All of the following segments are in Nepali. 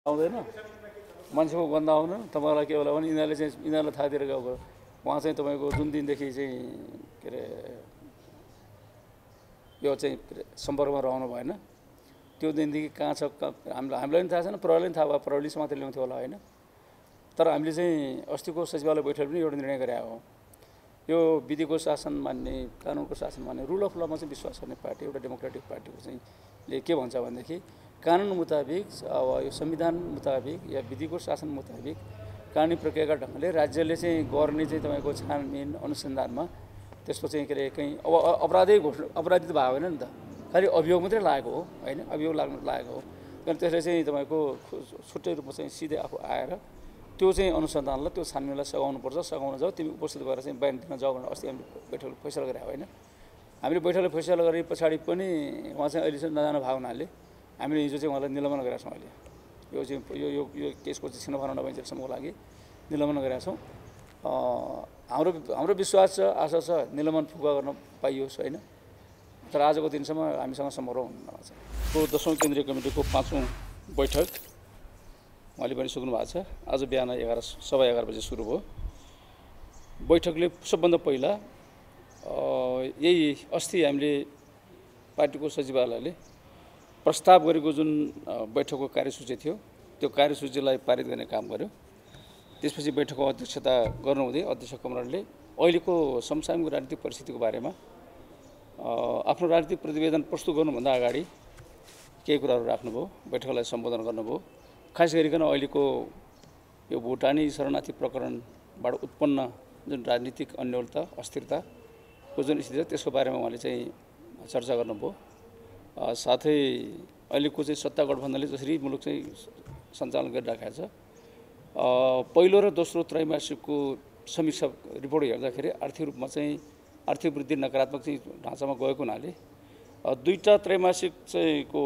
आउँदैन मान्छेको गन्दा आउन तपाईँलाई के होला भने यिनीहरूले थाहा दिएर गएको उहाँ चाहिँ तपाईँको जुन दिनदेखि चाहिँ के अरे यो चाहिँ सम्पर्कमा रहनु भएन त्यो दिनदेखि कहाँ छ हामीलाई पनि थाहा छैन, प्रहरीलाई पनि थाहा भयो, प्रहरीले मात्रै ल्याउँथ्यो होला होइन। तर हामीले चाहिँ अस्तिको सचिवालय बैठक पनि एउटा निर्णय गरे हो, यो विधिको शासन मान्ने, कानुनको शासन मान्ने, रुल अफ लमा चाहिँ विश्वास गर्ने पार्टी एउटा डेमोक्रेटिक पार्टीको चाहिँ ले के भन्छ भनेदेखि कानुन मुताबिक अब यो संविधान मुताबिक या विधिको शासन मुताबिक कानुनी प्रक्रियाका ढङ्गले राज्यले चाहिँ गर्ने चाहिँ तपाईँको छानबिन अनुसन्धानमा त्यसको चाहिँ के अरे कहीँ अपराधी त भएको होइन नि त, खालि अभियोग मात्रै लागेको हो होइन, अभियोग लागेको हो। तर त्यसले चाहिँ तपाईँको छुट्टै रूपमा चाहिँ सिधै आफू आएर त्यो चाहिँ अनुसन्धानलाई त्यो छानबिनलाई सघाउनुपर्छ, सघाउन जाऊ, तिमी उपस्थित भएर चाहिँ बयान दिन जाऊ भनेर अस्ति हामीले बैठकले फैसला गरे होइन। हामीले बैठकले फैसला गरे पछाडि पनि उहाँ चाहिँ अहिलेसम्म नजानु भएको हुनाले हामीले हिजो चाहिँ उहाँलाई निलम्बन गरेका छौँ। अहिले यो चाहिँ यो केसको चाहिँ छिनोफानो नभइन्जेलसम्मको लागि निलम्बन गरेका छौँ। हाम्रो विश्वास छ, आशा छ निलम्बन फुका गर्न पाइयोस् होइन। तर आजको दिनसम्म हामीसँग सम्पर्क हुनु भएको छ। को 10औं केन्द्रीय कमिटीको 5औं बैठक उहाँले पनि सक्नु भएको छ। आज बिहान 11:15 बजे सुरु भयो बैठकले। सबभन्दा पहिला यही अस्ति हामीले पार्टीको सचिवालयले प्रस्ताव गरेको जुन बैठकको कार्यसूची थियो त्यो कार्यसूचीलाई पारित गर्ने काम गर्यो। त्यसपछि बैठकको अध्यक्षता गर्नुहुँदै अध्यक्ष कमरेडले अहिलेको समसामयिक राजनीतिक परिस्थितिको बारेमा आफ्नो राजनीतिक प्रतिवेदन प्रस्तुत गर्नुभन्दा अगाडि केही कुराहरू राख्नुभयो, बैठकलाई सम्बोधन गर्नुभयो। खास गरिकन अहिलेको यो भुटानी शरणार्थी प्रकरणबाट उत्पन्न जुन राजनीतिक अन्योलता अस्थिरताको जुन स्थिति छ त्यसको बारेमा उहाँले चाहिँ चर्चा गर्नुभयो। साथै अहिलेको चाहिँ सत्ता गठबन्धनले जसरी मुलुक चाहिँ सञ्चालन गरिराखेको छ, पहिलो र दोस्रो त्रैमासिकको समीक्षा रिपोर्ट हेर्दाखेरि आर्थिक रूपमा चाहिँ आर्थिक वृद्धि नकारात्मक चाहिँ ढाँचामा गएको हुनाले दुईटा त्रैमासिक चाहिँ को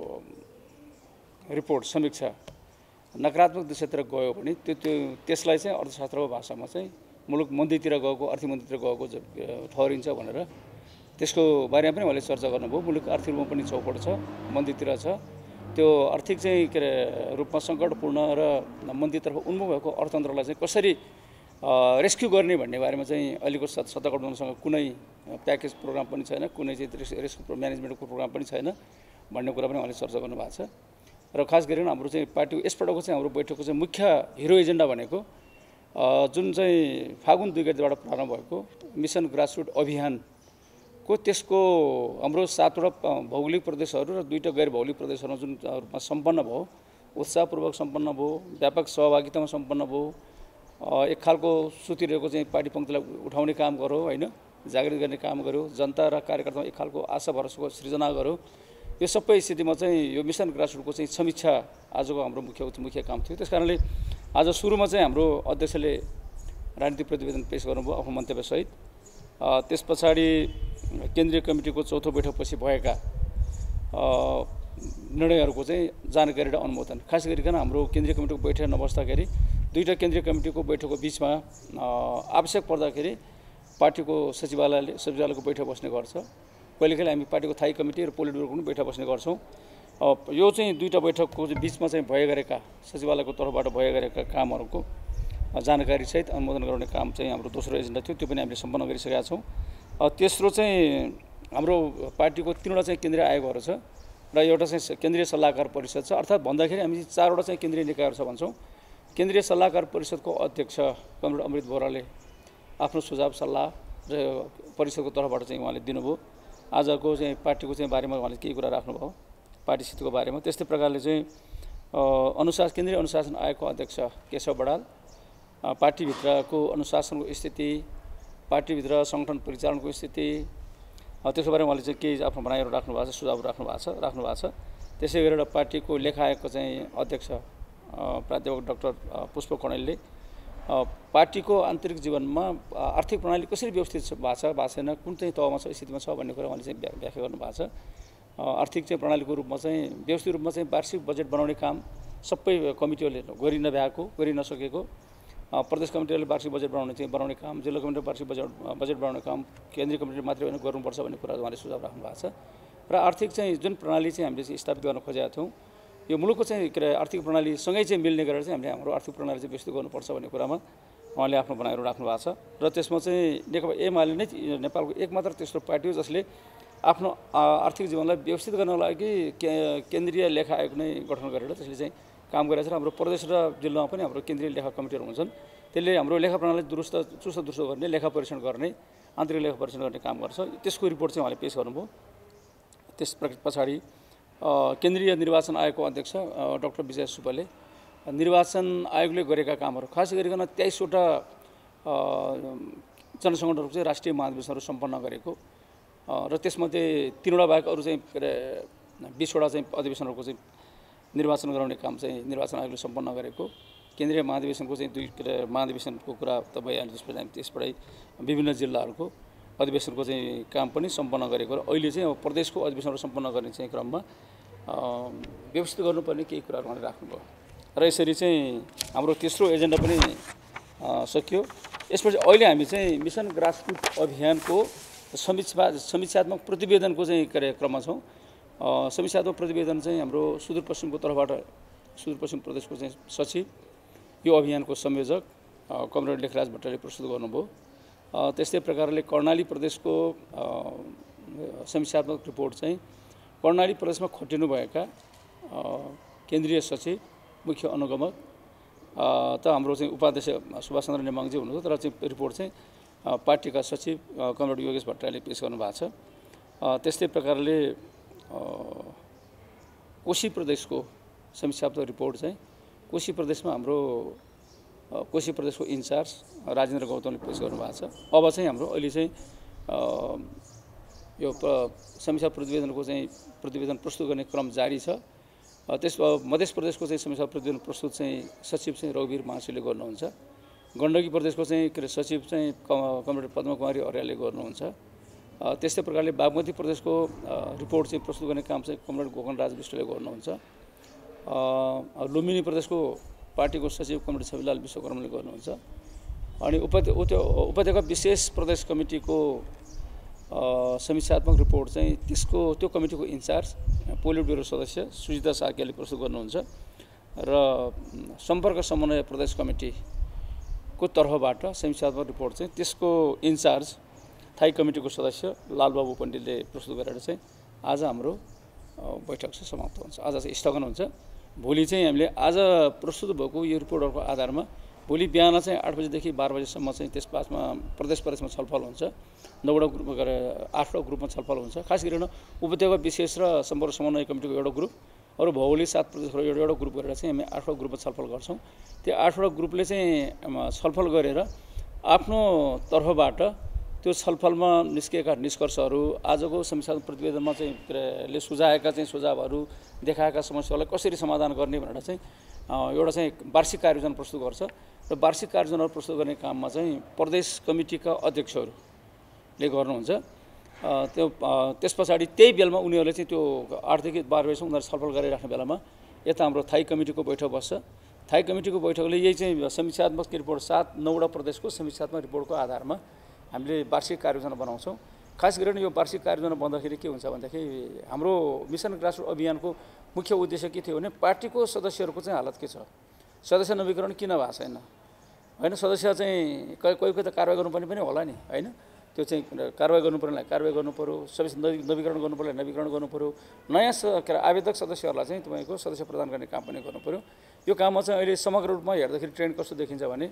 रिपोर्ट समीक्षा नकारात्मक दिशातिर गयो भने त्यसलाई चाहिँ अर्थशास्त्रको भाषामा चाहिँ मुलुक मन्दीतिर गएको, आर्थिक मन्दीतिर गएको ठहरिन्छ भनेर त्यसको बारेमा पनि उहाँले चर्चा गर्नुभयो। मुलुक आर्थिक रूपमा पनि चौपट छ, मन्दीतिर छ। त्यो आर्थिक चाहिँ के अरे रूपमा सङ्कटपूर्ण र मन्दीतर्फ उन्मुख भएको अर्थतन्त्रलाई चाहिँ कसरी रेस्क्यु गर्ने भन्ने बारेमा चाहिँ अहिलेको सत्ता गठबन्धनसँग कुनै प्याकेज प्रोग्राम पनि छैन, कुनै चाहिँ रेस्क्यु म्यानेजमेन्टको प्रोग्राम पनि छैन भन्ने कुरा पनि उहाँले चर्चा गर्नुभएको छ। र खास गरेर हाम्रो चाहिँ पार्टीको यसपटकको चाहिँ हाम्रो बैठकको चाहिँ मुख्य हिरो एजेन्डा भनेको जुन चाहिँ फागुन 2 गतेबाट प्रारम्भ भएको मिसन ग्रासरुट अभियानको त्यसको हाम्रो 7वटा भौगोलिक प्रदेशहरू र 2टा गैर भौगोलिक प्रदेशहरूमा जुन रूपमा सम्पन्न भयो, उत्साहपूर्वक सम्पन्न भयो, व्यापक सहभागितामा सम्पन्न भयो, एक खालको सुतिरहेको चाहिँ पार्टी पङ्क्तिलाई उठाउने काम गर्यो होइन, जागृत गर्ने काम गर्यो, जनता र कार्यकर्तामा एक खालको आशा भरोसाको सृजना गर्यो। यो सबै स्थितिमा चाहिँ यो मिसन ग्रासरुटको चाहिँ समीक्षा आजको हाम्रो मुख्य काम थियो। त्यसकारणले आज सुरुमा चाहिँ हाम्रो अध्यक्षले राजनीतिक प्रतिवेदन पेश गर्नुभयो आफ्नो मन्तव्यसहित। त्यस पछाडि केन्द्रीय कमिटीको चौथो बैठकपछि भएका निर्णयहरूको चाहिँ जानकारी र अनुमोदन। खास गरिकन हाम्रो केन्द्रीय कमिटीको बैठक नबस्दाखेरि 2टा केन्द्रीय कमिटीको बैठकको बिचमा आवश्यक पर्दाखेरि पार्टीको सचिवालयको बैठक बस्ने गर्छ। कहिलेकाहीँ हामी पार्टीको थाई कमिटी र पोलिट ब्युरोको पनि बैठक बस्ने गर्छौँ। यो चाहिँ 2टा बैठकको बिचमा चाहिँ भए गरेका सचिवालयको तर्फबाट भए गरेका कामहरूको जानकारी सहित अनुमोदन गराउने काम चाहिँ हाम्रो दोस्रो एजेन्डा थियो, त्यो पनि हामीले सम्पन्न गरिसकेका छौँ। तेस्रो चाहिँ हाम्रो पार्टीको 3वटा चाहिँ केन्द्रीय आयोगहरू छ र एउटा चाहिँ केन्द्रीय सल्लाहकार परिषद छ। अर्थात् भन्दाखेरि हामी 4वटा चाहिँ केन्द्रीय निकायहरू छ भन्छौँ। केन्द्रीय सल्लाहकार परिषदको अध्यक्ष कमरेड अमृत बोहराले आफ्नो सुझाव सल्लाह र परिषदको तर्फबाट चाहिँ उहाँले दिनुभयो। आजको चाहिँ पार्टीको चाहिँ बारेमा उहाँले केही कुरा राख्नुभयो पार्टी स्थितिको बारेमा। त्यस्तै प्रकारले चाहिँ केन्द्रीय अनुशासन आयोगको अध्यक्ष केशव बडाल पार्टीभित्रको अनुशासनको स्थिति, पार्टीभित्र सङ्गठन परिचालनको स्थिति, त्यसको बारेमा उहाँले चाहिँ केही आफ्नो भनाइहरू राख्नु भएको छ, सुझाव राख्नु भएको छ। त्यसै गरेर पार्टीको लेखा आयोगको चाहिँ अध्यक्ष प्राध्यापक डाक्टर पुष्प कणेलले पार्टीको आन्तरिक जीवनमा आर्थिक प्रणाली कसरी व्यवस्थित भएको छैन, कुन चाहिँ तहमा छ, स्थितिमा छ भन्ने कुरा उहाँले चाहिँ व्याख्या गर्नुभएको छ। आर्थिक चाहिँ प्रणालीको रूपमा चाहिँ व्यवस्थित रूपमा चाहिँ वार्षिक बजेट बनाउने काम सबै कमिटीहरूले गरि नसकेको, प्रदेश कमिटीहरूले वार्षिक बजेट बनाउने काम, जिल्ला कमिटीले वार्षिक बजेट बनाउने काम केन्द्रीय कमिटीले मात्रै होइन गर्नुपर्छ भन्ने कुरा उहाँले सुझाव राख्नु भएको छ। र आर्थिक चाहिँ जुन प्रणाली चाहिँ हामीले स्थापित गर्न खोजेका थियौँ यो मुलुकको चाहिँ के अरे आर्थिक प्रणालीसँगै चाहिँ मिल्ने गरेर चाहिँ हामीले हाम्रो आर्थिक प्रणाली चाहिँ विस्तृत गर्नुपर्छ भन्ने कुरामा उहाँले आफ्नो भनाइहरू राख्नु भएको छ र त्यसमा चाहिँ नेकपा एमाले नै नेपालको एकमात्र तेस्रो पार्टी हो जसले आफ्नो आर्थिक जीवनलाई व्यवस्थित गर्नको लागि केन्द्रीय लेखा आयोग नै गठन गरेर त्यसले चाहिँ काम गरिरहेको छ। हाम्रो प्रदेश र जिल्लामा पनि हाम्रो केन्द्रीय लेखा कमिटीहरू हुन्छन्, त्यसले हाम्रो लेखा प्रणाली चुस्त दुरुस्त गर्ने, लेखा परीक्षण गर्ने, आन्तरिक लेखा परीक्षण गर्ने काम गर्छ। त्यसको रिपोर्ट चाहिँ उहाँले पेश गर्नुभयो। त्यस पछाडि केन्द्रीय निर्वाचन आयोगको अध्यक्ष डाक्टर विजय सुब्बाले निर्वाचन आयोगले गरेका कामहरू खास गरिकन 23वटा जनसङ्गठनहरूको चाहिँ राष्ट्रिय महाधिवेशनहरू सम्पन्न गरेको र त्यसमध्ये 3वटा बाहेक अरू चाहिँ के अरे 20वटा चाहिँ अधिवेशनहरूको चाहिँ निर्वाचन गराउने काम चाहिँ निर्वाचन आयोगले सम्पन्न गरेको, केन्द्रीय महाधिवेशनको चाहिँ 2 के अरे महाधिवेशनको कुरा त भइहाल्यो। त्यसपछि विभिन्न जिल्लाहरूको अधिवेशनको चाहिँ काम पनि सम्पन्न गरेको र अहिले चाहिँ अब प्रदेशको अधिवेशनहरू सम्पन्न गर्ने चाहिँ क्रममा व्यवस्थित गर्नुपर्ने केही कुराहरू उहाँले राख्नुभयो र यसरी चाहिँ हाम्रो तेस्रो एजेन्डा पनि सकियो। यसपछि अहिले हामी चाहिँ मिसन ग्रासरुट अभियानको समीक्षात्मक प्रतिवेदनको चाहिँ कार्यक्रममा छौँ। समीक्षात्मक प्रतिवेदन चाहिँ हाम्रो सुदूरपश्चिमको तर्फबाट सुदूरपश्चिम प्रदेशको चाहिँ सचिव, यो अभियानको संयोजक कमरेड लेखराज भट्टराईले प्रस्तुत गर्नुभयो। त्यस्तै प्रकारले कर्णाली प्रदेशको समीक्षात्मक रिपोर्ट चाहिँ कर्णाली प्रदेशमा खटिनुभएका केन्द्रीय सचिव, मुख्य अनुगमक त हाम्रो चाहिँ उपाध्यक्ष सुभाष चन्द्र नेमाङजी हुनुहुन्छ, तर चाहिँ रिपोर्ट चाहिँ पार्टीका सचिव कमरेड योगेश भट्टराईले पेश गर्नुभएको छ। त्यस्तै प्रकारले कोशी प्रदेशको समीक्षात्मक रिपोर्ट चाहिँ कोशी प्रदेशमा हाम्रो कोशी प्रदेशको इन्चार्ज राजेन्द्र गौतमले पेश गर्नुभएको छ। अब चाहिँ हाम्रो अहिले चाहिँ यो समीक्षा प्रतिवेदन प्रस्तुत गर्ने क्रम जारी छ। त्यस मध्य प्रदेशको चाहिँ समीक्षा प्रतिवेदन प्रस्तुत चाहिँ सचिव चाहिँ रघुवीर महाशयले गर्नुहुन्छ। गण्डकी प्रदेशको चाहिँ के अरे सचिव चाहिँ कमरेड पद्मकुमारी अर्यालले गर्नुहुन्छ। त्यस्तै प्रकारले बागमती प्रदेशको रिपोर्ट चाहिँ प्रस्तुत गर्ने काम चाहिँ कमरेड गोकर्णराज विष्टले गर्नुहुन्छ। लुम्बिनी प्रदेशको पार्टीको सचिव कमरेड छविलाल विश्वकर्माले गर्नुहुन्छ। अनि उपत्यका विशेष प्रदेश कमिटीको समीक्षात्मक रिपोर्ट चाहिँ त्यो कमिटीको इन्चार्ज पोलिट ब्युरो सदस्य सुजिता साकेले प्रस्तुत गर्नुहुन्छ र सम्पर्क समन्वय प्रदेश कमिटीको तर्फबाट समीक्षात्मक रिपोर्ट चाहिँ त्यसको इन्चार्ज थाई कमिटीको सदस्य लालबाबु पण्डितले प्रस्तुत गरेर चाहिँ आज हाम्रो बैठक चाहिँ समाप्त हुन्छ। आज चाहिँ स्थगन हुन्छ। भोलि चाहिँ हामीले आज प्रस्तुत भएको यो रिपोर्टहरूको आधारमा भोलि बिहान चाहिँ 8 बजेदेखि 12 बजेसम्म चाहिँ त्यसमा प्रदेशमा छलफल हुन्छ। 9वटा ग्रुप गरेर 8वटा ग्रुपमा छलफल हुन्छ। खास गरेर उपत्यका विशेष र सम्पर्क समन्वय कमिटीको एउटा ग्रुप, अरू भौगोलिक 7 प्रदेशको एउटा ग्रुप गरेर चाहिँ हामी 8वटा ग्रुपमा छलफल गर्छौँ। त्यो 8वटा ग्रुपले चाहिँ छलफल गरेर आफ्नो तर्फबाट त्यो छलफलमा निस्किएका निष्कर्षहरू, आजको समीक्षात्मक प्रतिवेदनमा चाहिँ ले सुझाएका चाहिँ सुझावहरू, देखाएका समस्याहरूलाई कसरी समाधान गर्ने भनेर चाहिँ एउटा चाहिँ वार्षिक कार्ययोजना प्रस्तुत गर्छ र वार्षिक कार्ययोजना प्रस्तुत गर्ने काममा चाहिँ प्रदेश कमिटीका अध्यक्षहरूले गर्नुहुन्छ। त्यस पछाडि त्यही बेलामा उनीहरूले चाहिँ त्यो 8 देखि 12 बजेसम्म उनीहरू छलफल गरिराख्ने बेलामा यता हाम्रो थाई कमिटीको बैठक बस्छ। थाई कमिटीको बैठकले यही चाहिँ समीक्षात्मक रिपोर्ट 9वटा प्रदेशको समीक्षात्मक रिपोर्टको आधारमा हामीले वार्षिक कार्ययोजना बनाउँछौँ। खास गरेर यो वार्षिक कार्ययोजना बन्दाखेरि के हुन्छ भन्दाखेरि हाम्रो मिसन ग्रासरुट अभियानको मुख्य उद्देश्य के थियो भने पार्टीको सदस्यहरूको चाहिँ हालत के छ, सदस्य नवीकरण किन भएको छैन, होइन सदस्य चाहिँ कोही त कारवाही गर्नुपर्ने पनि होला नि, होइन त्यो चाहिँ कारवाही गर्नुपर्नेलाई कारवाही गर्नुपऱ्यो, सदस्य नवीकरण गर्नुपर्ने नवीकरण गर्नुपऱ्यो, नयाँ के अरे आवेदक सदस्यहरूलाई चाहिँ तपाईँको सदस्य प्रदान गर्ने काम पनि गर्नुपऱ्यो। यो काममा चाहिँ अहिले समग्र रूपमा हेर्दाखेरि ट्रेन्ड कस्तो देखिन्छ भने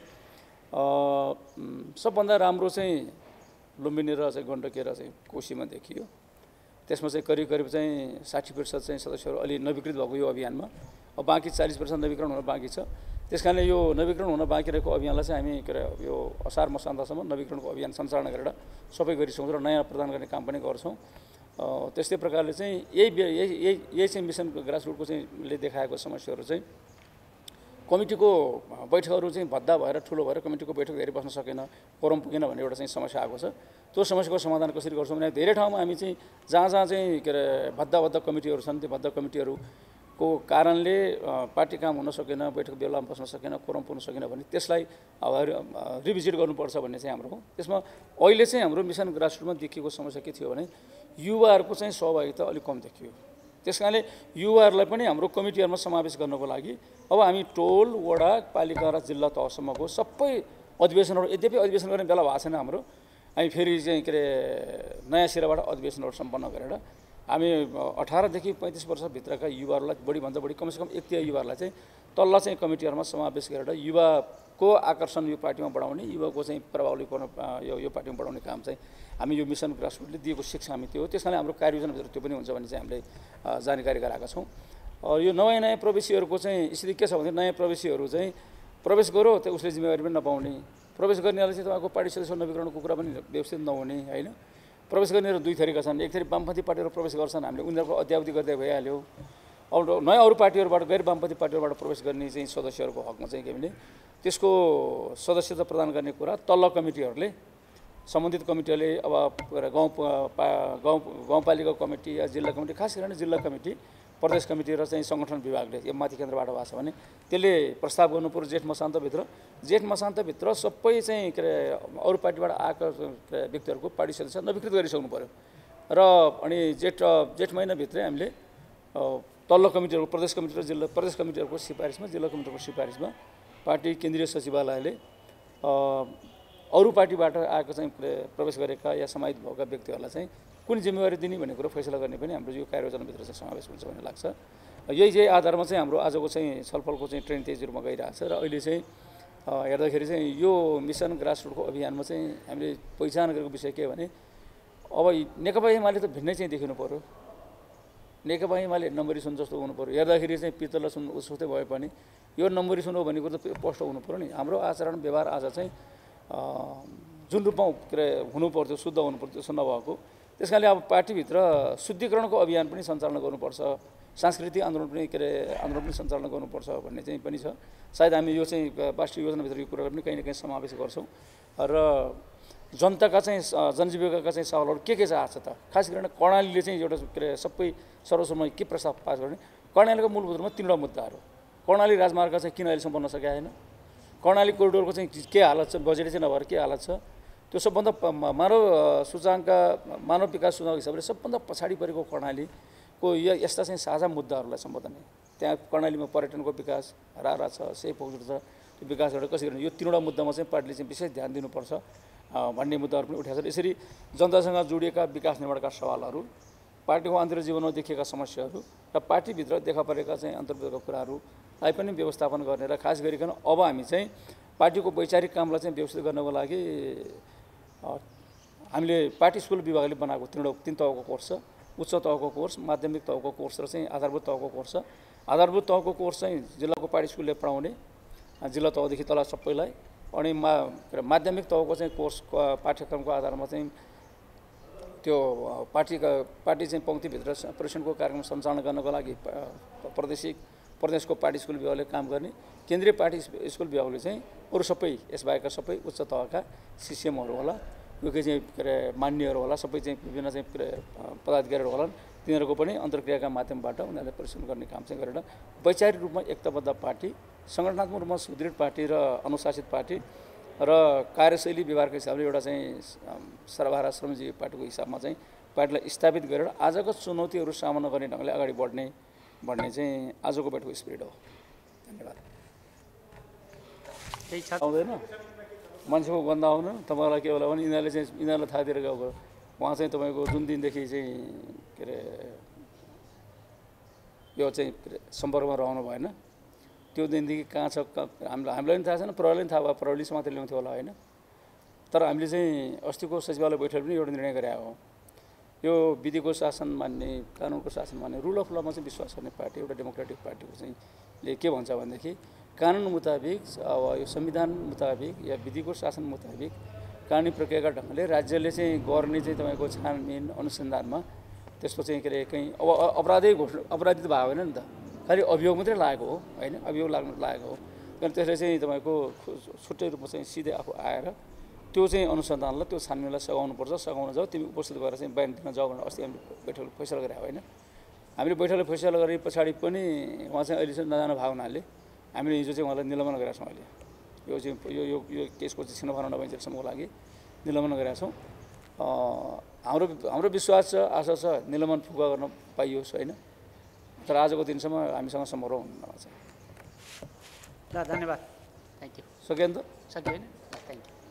सबभन्दा राम्रो चाहिँ लुम्बिनी र चाहिँ गण्डकी र चाहिँ कोशीमा देखियो। त्यसमा चाहिँ करिब चाहिँ 60% चाहिँ सदस्यहरू अलि नवीकृत भएको यो अभियानमा, अब बाँकी 40% नवीकरण हुन बाँकी छ। त्यस कारणले यो नवीकरण हुन बाँकी रहेको अभियानलाई चाहिँ हामी के अरे यो असार मसान्तसम्म नवीकरणको अभियान सञ्चालन गरेर सबै गरिसक्छौँ र नयाँ प्रदान गर्ने काम पनि गर्छौँ। त्यस्तै प्रकारले चाहिँ यही चाहिँ मिसन ग्रासरुटको चाहिँ ले देखाएको समस्याहरू चाहिँ कमिटीको बैठकहरू चाहिँ भद्दा भएर ठुलो भएर कमिटीको बैठक धेरै बस्न सकेन, कोरम पुगेन भन्ने एउटा चाहिँ समस्या आएको छ। त्यो समस्याको समाधान कसरी गर्छौँ भने धेरै ठाउँमा हामी चाहिँ जहाँ चाहिँ के अरे भद्दा कमिटीहरू छन् त्यो भद्दा कमिटीहरूको कारणले पार्टी काम हुन सकेन, बैठक बेलामा बस्न सकेन, कोरम पुग्न सकेन भने त्यसलाई रिभिजिट गर्नुपर्छ भन्ने चाहिँ हाम्रो हो। त्यसमा अहिले चाहिँ हाम्रो मिसन ग्रासरुटमा देखिएको समस्या के थियो भने युवाहरूको चाहिँ सहभागिता अलिक कम देखियो। त्यसकारणले युवाहरूलाई पनि हाम्रो कमिटीहरुमा समावेश गर्नको लागि अब हामी टोल वडा पालिका र जिल्ला तहसम्मको सबै अधिवेशनहरु यद्यपि अधिवेशन गर्ने बेला भएको छैन हाम्रो हामी फेरि चाहिँ के अरे नयाँ सिराबाट अधिवेशनहरु सम्पन्न गरेर हामी 18 देखि 35 वर्षभित्रका युवाहरूलाई बढीभन्दा बढी कमसेकम 1/3 युवाहरूलाई चाहिँ तल्ला चाहिँ कमिटीहरुमा समावेश गरेर युवाको आकर्षण यो पार्टीमा बढाउने युवाको चाहिँ प्रभावलीकरण यो पार्टीमा बढाउने काम चाहिँ हामी यो मिसन ग्रासरुटले दिएको शिक्षा हामी त्यो हो। त्यसकारणले हाम्रो कार्ययोजनाभित्र त्यो पनि हुन्छ भन्ने चाहिँ हामीले जानकारी गराएका छौँ। यो नयाँ प्रवेशीहरूको चाहिँ स्थिति के छ भने नयाँ प्रवेशीहरू चाहिँ प्रवेश गरो त्यो उसले जिम्मेवारी पनि नपाउने, प्रवेश गर्नेले चाहिँ तपाईँको पार्टी सदस्य नवीकरणको कुरा पनि व्यवस्थित नहुने हैन। प्रवेश गर्नेहरू दुई थरीका छन्, एक थरी वामपन्थी पार्टीहरू प्रवेश गर्छन्, हामीले उनीहरूको अध्यावधि गर्दै भइहाल्यो। नयाँ अरू पार्टीहरूबाट गैर वामपन्थी पार्टीहरूबाट प्रवेश गर्ने चाहिँ सदस्यहरूको हकमा चाहिँ के भने त्यसको सदस्यता प्रदान गर्ने कुरा तल्लो कमिटीहरूले सम्बन्धित कमिटीहरूले अब गाउँपालिका कमिटी या जिल्ला कमिटी खास गरेर जिल्ला कमिटी प्रदेश कमिटी र चाहिँ संगठन विभागले यो माथि केन्द्रबाट भएको छ भने त्यसले प्रस्ताव गर्नुपर्यो जेठ मसान्तभित्र सबै चाहिँ के अरे अरू पार्टीबाट आएका व्यक्तिहरूको पार्टी सदस्य नवीकृत गरिसक्नु पर्यो र अनि जेठ महिनाभित्रै हामीले तल्लो कमिटीहरू प्रदेश कमिटी र प्रदेश कमिटीहरूको सिफारिसमा जिल्ला कमिटीको सिफारिसमा पार्टी केन्द्रीय सचिवालयले अरू पार्टीबाट आएको चाहिँ प्रवेश गरेका या समाहित भएका व्यक्तिहरूलाई चाहिँ कुन जिम्मेवारी दिने भन्ने कुरा फैसला गर्ने पनि हाम्रो यो कार्ययोजनाभित्र चाहिँ समावेश हुन्छ भन्ने लाग्छ। यही आधारमा चाहिँ हाम्रो आजको चाहिँ छलफलको चाहिँ ट्रेन तेज रूपमा गइरहेको छ र अहिले चाहिँ हेर्दाखेरि चाहिँ यो मिसन ग्रासरुटको अभियानमा चाहिँ हामीले पहिचान गरेको विषय के भने अब नेकपा एमाले त भिन्नै चाहिँ देखिनु पर्यो। नेकपा एमाले नम्बरी सुन जस्तो हुनु पर्यो, हेर्दाखेरि चाहिँ पित्तल सुन उस्तै भए पनि यो नम्बरी सुन हो भन्ने कुरो त स्पष्ट हुनु पर्यो नि। हाम्रो आचरण व्यवहार आज चाहिँ जुन रूपमा के अरे हुनु पर्थ्यो शुद्ध हुनु पर्थ्यो त्यसो नभएको, त्यसकारणले अब पार्टीभित्र शुद्धिकरणको अभियान पनि सञ्चालन गर्नुपर्छ, सांस्कृतिक आन्दोलन पनि सञ्चालन गर्नुपर्छ भन्ने चाहिँ पनि छ। सायद हामी यो चाहिँ वार्षिक योजनाभित्र यो कुराहरू पनि कहीँ न कहीँ समावेश गर्छौँ र जनताका चाहिँ जनजीविकाका चाहिँ सवालहरू के चाहिँ आएको छ त। खास गरेर कर्णालीले चाहिँ एउटा के अरे सबै सर्वसम्म के प्रस्ताव पास गर्ने, कर्णालीको मूलभूत रूपमा 3वटा मुद्दाहरू। कर्णाली राजमार्ग चाहिँ किन अहिलेसम्म बन्न सकेको छैन, कर्णाली कोरिडोरको चाहिँ के हालत छ, बजेट चाहिँ नभएर के हालत छ, त्यो सबभन्दा मानव विकास सूचकाङ्क हिसाबले सबभन्दा पछाडि परेको कर्णालीको यस्ता चाहिँ साझा मुद्दाहरूलाई सम्बोधन। त्यहाँ कर्णालीमा पर्यटनको विकास रारा छ, सेफ हाउस छ, त्यो विकासहरू कसरी गर्ने, यो 3वटा मुद्दामा चाहिँ पार्टीले चाहिँ विशेष ध्यान दिनुपर्छ भन्ने मुद्दाहरू पनि उठाएको छ। यसरी जनतासँग जोडिएका विकास निर्माणका सवालहरू, पार्टीको आन्तरिक जीवनमा देखिएका समस्याहरू र पार्टीभित्र देखा परेका चाहिँ अन्तर्गतका कुराहरूलाई पनि व्यवस्थापन गर्ने र खास गरिकन अब हामी चाहिँ पार्टीको वैचारिक कामलाई चाहिँ व्यवस्थित गर्नको लागि हामीले पार्टी स्कुल विभागले बनाएको 3 तहको कोर्स छ। उच्च तहको कोर्स, माध्यमिक तहको कोर्स र चाहिँ आधारभूत तहको कोर्स छ। आधारभूत तहको कोर्स चाहिँ जिल्लाको पार्टी स्कुलले पढाउने, जिल्ला तहदेखि तल सबैलाई। अनि माध्यमिक तहको चाहिँ कोर्स पाठ्यक्रमको आधारमा चाहिँ त्यो पार्टी चाहिँ पङ्क्तिभित्र प्रशिक्षणको कार्यक्रम सञ्चालन गर्नको लागि प्रदेशको पार्टी स्कुल विभागले काम गर्ने, केन्द्रीय पार्टी स्कुल विभागले चाहिँ अरू सबै यसबाहेकका सबै उच्च तहका सिसिएमहरू होला, यो चाहिँ के अरे मान्यहरू होला, सबै चाहिँ विभिन्न चाहिँ पदाधिकारीहरू होला, तिनीहरूको पनि अन्तर्क्रियाका माध्यमबाट उनीहरूले प्रशिक्षण गर्ने काम चाहिँ गरेर वैचारिक रूपमा एकताबद्ध पार्टी, सङ्गठनात्मक रूपमा सुदृढ पार्टी र अनुशासित पार्टी र कार्यशैली व्यवहारको हिसाबले एउटा चाहिँ सर्वहारा श्रमजीवी पार्टीको हिसाबमा चाहिँ पार्टीलाई स्थापित गरेर आजको चुनौतीहरू सामना गर्ने ढङ्गले अगाडि बढ्ने भन्ने चाहिँ आजको बैठकको स्पिरिट हो। धन्यवाद। आउँदैन मान्छेको गन्दा आउनु तपाईँलाई के होला भने यिनीहरूलाई थाहा दिएर गएको उहाँ चाहिँ तपाईँको जुन दिनदेखि चाहिँ के अरे यो चाहिँ सम्पर्कमा रहनु भएन त्यो दिनदेखि कहाँ छ हामीलाई पनि थाहा छैन, प्रहरीलाई पनि थाहा भयो, प्रहरीले मात्रै ल्याउँथ्यो होला होइन। तर हामीले चाहिँ अस्तिको सचिवालय बैठक पनि एउटा निर्णय गरे हो, यो विधिको शासन मान्ने, कानुनको शासन मान्ने, रुल अफ लमा चाहिँ विश्वास गर्ने पार्टी एउटा डेमोक्रेटिक पार्टीको चाहिँ ले के भन्छ भनेदेखि कानुन मुताबिक अब यो संविधान मुताबिक या विधिको शासन मुताबिक कानुनी प्रक्रियाका ढङ्गले राज्यले चाहिँ गर्ने चाहिँ तपाईँको छानबिन अनुसन्धानमा त्यसको चाहिँ के अरे कहीँ अब अपराधी त भएको होइन नि त, खालि अभियोग मात्रै लागेको हो होइन, अभियोग लागेको हो। कारण त्यसले चाहिँ तपाईँको छुट्टै रूपमा चाहिँ सिधै आफू आएर त्यो चाहिँ अनुसन्धानलाई त्यो छानबिनलाई सघाउन जाऊ, तिमी उपस्थित गरेर चाहिँ बयान दिन जाऊ भनेर अस्ति हामीले बैठकले फैसला गरे होइन। हामीले बैठकले फैसला गरे पछाडि पनि उहाँ चाहिँ अहिले चाहिँ नजानु भएको हुनाले हामीले हिजो चाहिँ उहाँलाई निलम्बन गरेका छौँ। अहिले यो चाहिँ यो केसको चाहिँ छिनोफानो नभइन्जेलसम्मको लागि निलम्बन गरेका छौँ। हाम्रो विश्वास छ, आशा छ निलम्बन फुका गर्न पाइयोस् होइन। तर आजको दिनसम्म हामीसँग सम्पर्क हुनुहुन्न। ल धन्यवाद। Thank you. सक्यो नि त? सक्यो होइन? Thank you.